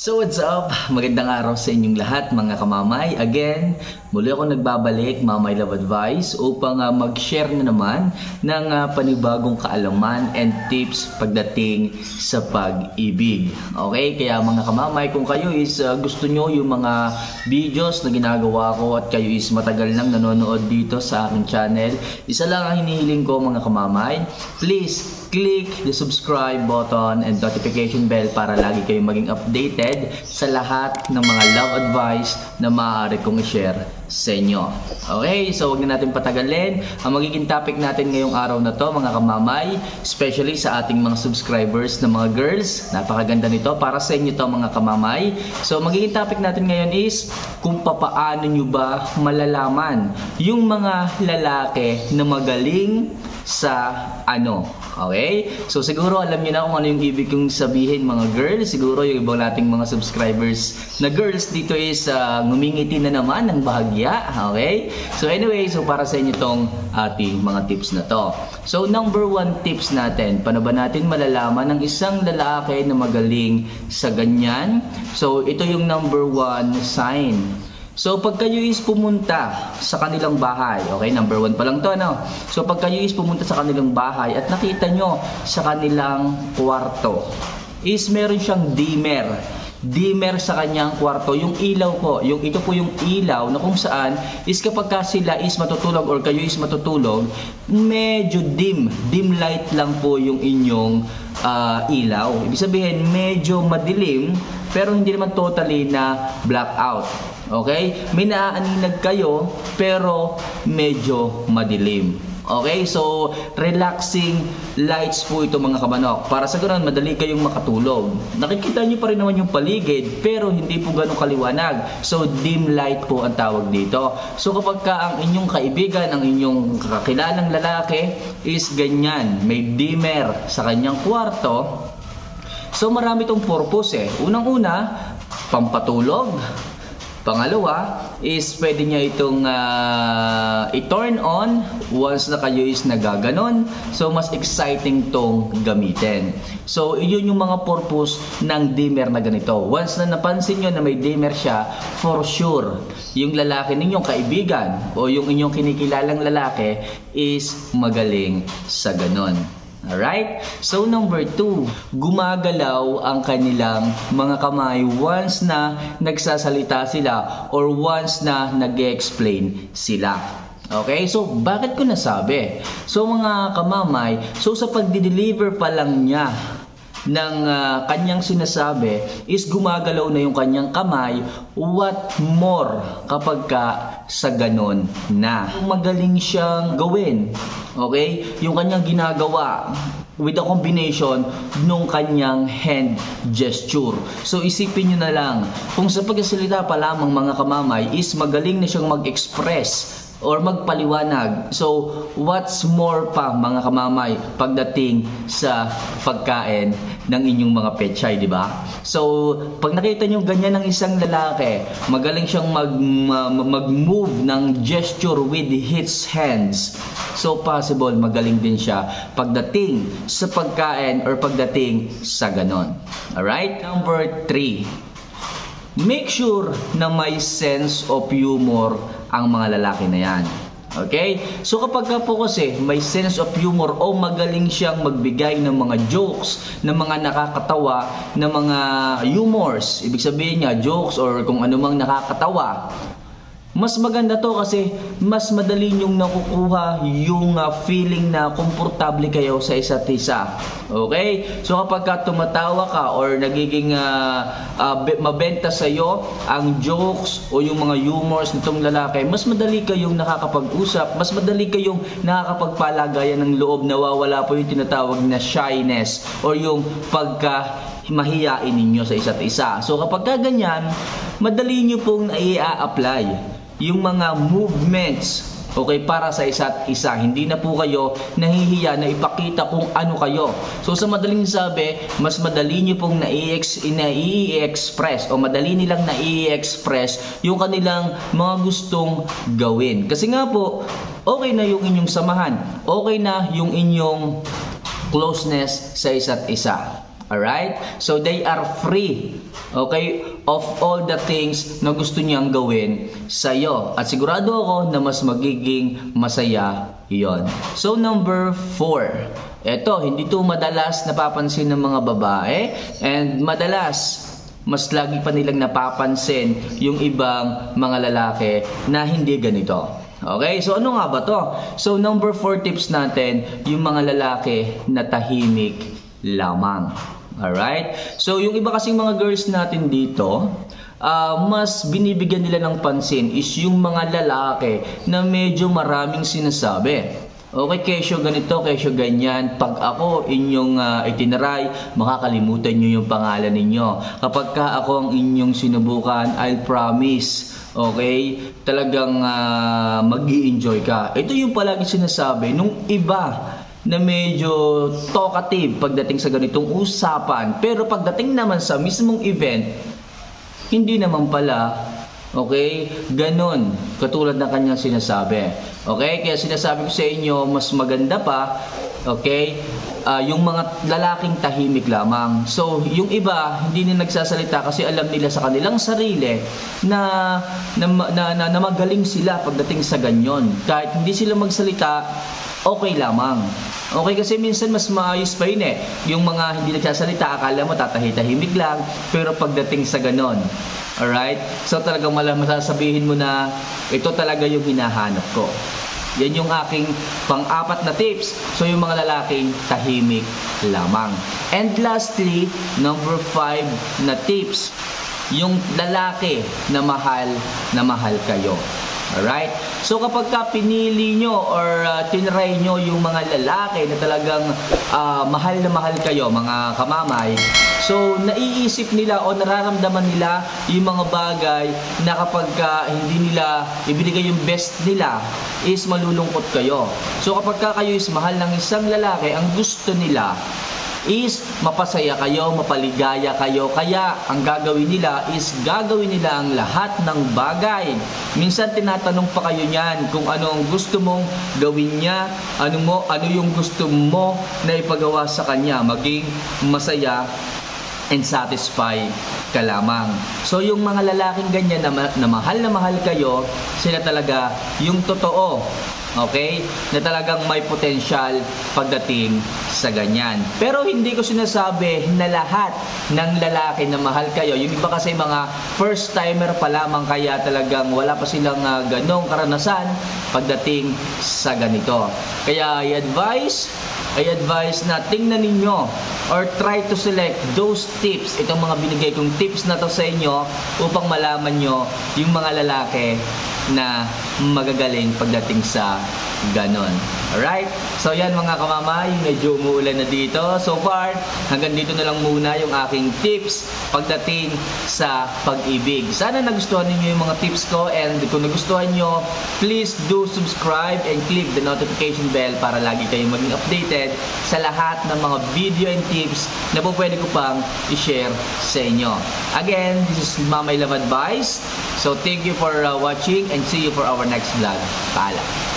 So what's up? Magandang araw sa inyong lahat mga kamamay. Again, muli ako nagbabalik, Mamay Love Advice, upang mag-share na naman ng panibagong kaalaman and tips pagdating sa pag-ibig. Okay? Kaya mga kamamay, kung kayo is gusto nyo yung mga videos na ginagawa ko at kayo is matagal nang nanonood dito sa aking channel, isa lang ang hinihiling ko mga kamamay. Please click the subscribe button and notification bell para lagi kayong maging updated sa lahat ng mga love advice na maaari kong i-share sa inyo. Okay, so huwag na natin patagalin. Ang magiging topic natin ngayong araw na to mga kamamay, especially sa ating mga subscribers na mga girls, napakaganda nito para sa inyo to mga kamamay. So magiging topic natin ngayon is kung papaano nyo ba malalaman yung mga lalaki na magaling sa ano. Okay? So siguro alam niyo na kung ano yung ibig kong sabihin mga girls. Siguro yung iba nating mga subscribers na girls dito is ngumingiti na naman ng bahagya. Okay? So anyway, so para sa inyo tong ating mga tips na to. So number 1 tips natin, paano ba natin malalaman ng isang lalaki na magaling sa ganyan? So ito yung number 1 sign. So pag kayo is pumunta sa kanilang bahay, okay, number 1 pa lang to, no? So pag kayo is pumunta sa kanilang bahay at nakita nyo sa kanilang kwarto, is meron siyang dimmer sa kanyang kwarto, yung ilaw po, ito po yung ilaw na kung saan is kapag sila is matutulog or kayo is matutulog, medyo dim light lang po yung inyong ilaw. Ibig sabihin medyo madilim pero hindi naman totally na blackout. Okay? May naaaninag kayo pero medyo madilim. Okay? So, relaxing lights po ito mga kamanok. Para sa ganoon, madali kayong makatulog. Nakikita nyo pa rin naman yung paligid pero hindi po ganun kaliwanag. So, dim light po ang tawag dito. So, kapag ang inyong kaibigan, ang inyong kakilalang lalaki is ganyan, may dimmer sa kanyang kwarto, so marami itong purpose eh. Unang-una, pampatulog. Pangalawa is pwede niya itong i-turn on once na kayo is nagaganon. So mas exciting tong gamitin. So yun yung mga purpose ng dimmer na ganito. Once na napansin nyo na may dimmer siya, for sure yung lalaki ninyong kaibigan o yung inyong kinikilalang lalaki is magaling sa ganon. Alright? So number 2, gumagalaw ang kanilang mga kamay once na nagsasalita sila or once na nag-explain sila. Okay? So bakit ko nasabi? So mga kamamay, so sa pagdi-deliver pa lang niya ng kanyang sinasabi is gumagalaw na yung kanyang kamay, what more kapag sa ganon na magaling siyang gawin. Okay? Yung kanyang ginagawa with a combination nung kanyang hand gesture. So isipin nyo na lang, kung sa pagsasalita pa lamang mga kamamay is magaling na siyang mag-express or magpaliwanag. So, what's more pa mga kamamay pagdating sa pagkain ng inyong mga pechay, di ba? So, pag nakita nyo ganyan ng isang lalaki, magaling siyang mag-move ng gesture with his hands. So, possible magaling din siya pagdating sa pagkain or pagdating sa ganon. Alright? Number 3. Make sure na may sense of humor ang mga lalaki na yan. Okay? So kapag po kasi may sense of humor o magaling siyang magbigay ng mga jokes, ng mga nakakatawa, ng mga humors, ibig sabihin niya jokes or kung anumang nakakatawa, mas maganda to kasi mas madali nyong nakukuha yung feeling na komportable kayo sa isa't isa. Okay? So kapag tumatawa ka or nagiging mabenta sa iyo ang jokes o yung mga humors nitong lalaki, mas madali kayong nakakapag-usap, mas madali kayong nakakapagpalagayan ng loob, nawawala po yung tinatawag na shyness or yung mahiyain ninyo sa isa't isa. So kapag ganyan, madali nyo pong i-apply yung mga movements, okay, para sa isa't isa. Hindi na po kayo nahihiya na ipakita kung ano kayo. So sa madaling sabi, mas madali nyo pong nai-express o madali nilang nai-express yung kanilang mga gustong gawin. Kasi nga po, okay na yung inyong samahan, okay na yung inyong closeness sa isa't isa. Alright? So they are free, okay, of all the things na gusto niyang gawin sa'yo. At sigurado ako na mas magiging masaya yon. So number 4. Ito, hindi to madalas napapansin ng mga babae, and madalas mas lagi pa nilang napapansin yung ibang mga lalaki na hindi ganito. Okay, so ano nga ba to? So number 4 tips natin, yung mga lalaki na tahimik lamang. Alright? So yung iba kasing mga girls natin dito, mas binibigyan nila ng pansin is yung mga lalaki na medyo maraming sinasabi. Okay, kesyo ganito, kesyo ganyan. Pag ako inyong itinaray, makakalimutan nyo yung pangalan ninyo. Kapag ka ako ang inyong sinubukan, I'll promise, okay, talagang mag-i-enjoy ka. Ito yung palagi sinasabi nung iba na medyo talkative pagdating sa ganitong usapan. Pero pagdating naman sa mismong event, hindi naman pala, okay, ganon katulad ng kanyang sinasabi. Okay, kaya sinasabi ko sa inyo, mas maganda pa, okay, yung mga lalaking tahimik lamang. So, yung iba, hindi na nagsasalita kasi alam nila sa kanilang sarili na magaling sila pagdating sa ganyan. Kahit hindi sila magsalita, okay lamang. Okay, kasi minsan mas maayos pa yun eh. Yung mga hindi nagsasalita, akala mo tatahi-tahimik lang, pero pagdating sa ganon, alright? So talagang masasabihin mo na ito talaga yung hinahanap ko. Yan yung aking pang-apat na tips. So yung mga lalaking tahimik lamang. And lastly, number 5 na tips, yung lalaki na mahal kayo. Alright? So kapag ka pinili nyo or tinry nyo yung mga lalaki na talagang mahal na mahal kayo, mga kamamay, so naiisip nila o nararamdaman nila yung mga bagay na kapag hindi nila ibinigay yung best nila is malulungkot kayo. So kapag kayo is mahal ng isang lalaki, ang gusto nila is mapasaya kayo, mapaligaya kayo. Kaya ang gagawin nila is gagawin nila ang lahat ng bagay. Minsan tinatanong pa kayo niyan kung ano ang gusto mong gawin niya, ano yung gusto mo na ipagawa sa kanya, maging masaya and satisfy ka lamang. So yung mga lalaking ganyan na mahal kayo, sila talaga yung totoo. Okay? Na talagang may potensyal pagdating sa ganyan. Pero hindi ko sinasabi na lahat ng lalaki na mahal kayo. Yung iba kasi mga first timer pa lamang, kaya talagang wala pa silang ganong karanasan pagdating sa ganito. Kaya I advise na tingnan ninyo or try to select those tips, itong mga binigay kong tips na to sa inyo upang malaman nyo yung mga lalaki na magagaling pagdating sa ganon. Alright? So yan mga kamamay, medyo umuulan na dito. So far, hanggang dito na lang muna yung aking tips pagdating sa pag-ibig. Sana nagustuhan niyo yung mga tips ko, and kung nagustuhan nyo, please do subscribe and click the notification bell para lagi kayong maging updated sa lahat ng mga video and tips na po pwede ko pang i-share sa inyo. Again, this is Mamay Love Advice. So thank you for watching and see you for our next vlog. Paalam.